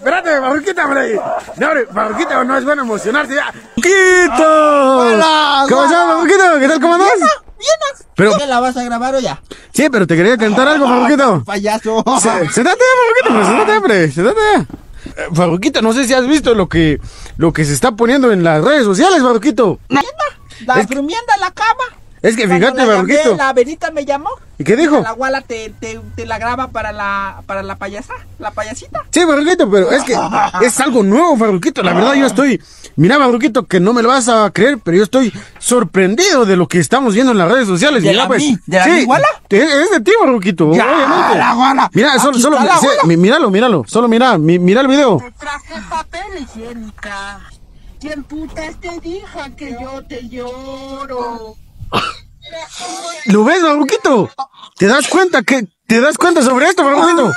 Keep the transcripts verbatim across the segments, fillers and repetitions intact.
espérate, Barruquito, hombre. No, hombre, Barruquito, no es bueno emocionarse ya. ¡Barruquito! Hola, ¿Cómo estás, Barruquito? ¿Qué tal, cómo andas? Bien, Pero, ¿la vas a grabar o ya? sí, pero te quería cantar algo, Barruquito. Payaso. Se- Siéntate, Barruquito, pero siéntate, hombre, siéntate. Eh, Barruquito, no sé si has visto lo que, lo que se está poniendo en las redes sociales, Barruquito. La Es que- durmiendo en la cama. Es que Cuando fíjate, la llamé, Barruquito. La Verita me llamó. ¿Y qué dijo? La guala te, te, te la graba para la, para la payasa, la payasita. Sí, Barruquito, pero es que es algo nuevo, Barruquito. La verdad, yo estoy. Mira, Barruquito, que no me lo vas a creer, pero yo estoy sorprendido de lo que estamos viendo en las redes sociales. ¿De Mira, la pues. mí? ¿De la sí, mi guala? Es, es de ti, Barruquito. Ya, obviamente. la guala. Mira, solo, Aquí solo. está la sí, guala. mi- míralo, míralo. Solo mira, mi- mira el video. Te traje papel higiénica. ¿Quién putas te dijo que yo te lloro? ¿Lo ves, Barruquito? ¿Te das cuenta que. ¿Te das cuenta sobre esto, Barruquito?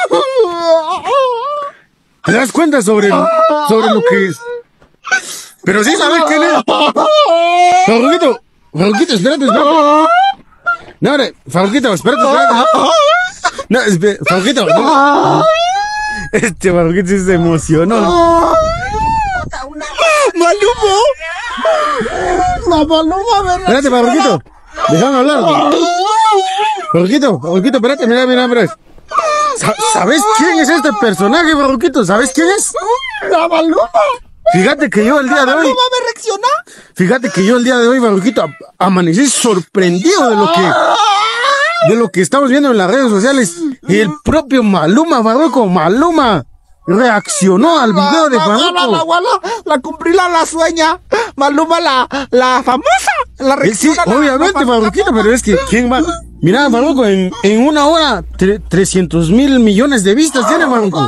¿Te das cuenta sobre, sobre lo que es? Pero sí sabes quién es. Farruquito, Farruquito, espérate, espérate. No, hombre, Farruquito, espérate, espérate. No, espérate, Farruquito. No. Este Farruquito sí se emocionó. ¡Maluma! La Maluma, ¿verdad? Espérate, Farruquito. Déjame hablar. Farruquito, Farruquito, espérate, mira, mira, mira. Sa- ¿Sabes quién es este personaje, Farruquito? ¿Sabes quién es? La Maluma. Fíjate que yo el día de hoy. ¿Maluma me reacciona? Fíjate que yo el día de hoy, Barruquito, a- amanecí sorprendido de lo que de lo que estamos viendo en las redes sociales. El propio Maluma, Barruco, Maluma reaccionó al video de La guala, la Barruco. guala, la cumplila la sueña. Maluma, la, la famosa. La Eh, Sí, reacciona. la- obviamente, la Barruquito, famosa. pero es que ¿quién va? Mira, Barruco, en, en una hora, tre- trescientos mil millones de vistas tiene Barruco.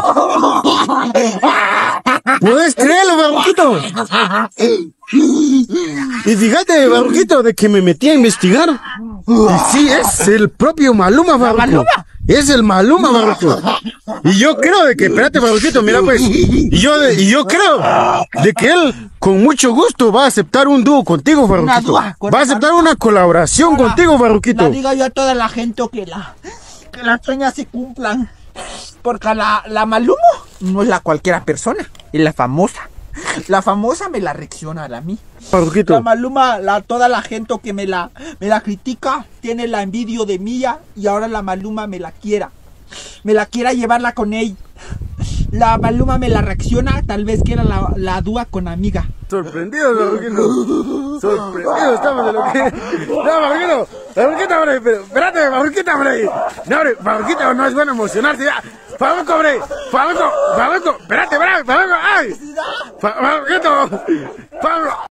¿Puedes creerlo, Barruquito? Y fíjate, Barruquito, de que me metí a investigar. Y sí, es el propio Maluma, Barruco. Maluma? Es el Maluma, Barruco. Y yo creo de que, espérate, Barruquito, mira pues. Y yo, de- y yo creo de que él, con mucho gusto, va a aceptar un dúo contigo, Barruquito. dúa con Va a el aceptar una colaboración contigo, La Barruquito. diga yo a toda la gente que la que las sueñas se cumplan. Porque la, la Maluma no es la cualquiera persona, es la famosa. La famosa me la reacciona a mí. La Barruquito. Maluma, la, toda la gente que me la, me la critica, tiene la envidia de mía y ahora la Maluma me la quiera. Me la quiera llevarla con él. La Maluma me la reacciona, tal vez quiera la, la dúa con amiga. Sorprendidos, Barruquito. Sorprendidos estamos de lo que. No, Barruquito. Barruquito, hombre. Pero, espérate, Barruquito, hombre. No, hombre, Barruquito, no es bueno emocionarse ya. Farruco, hombre. Farruco, Farruco. Espérate, espérate, Farruco. ¡Ay! Fa- Barruquito. Farruco.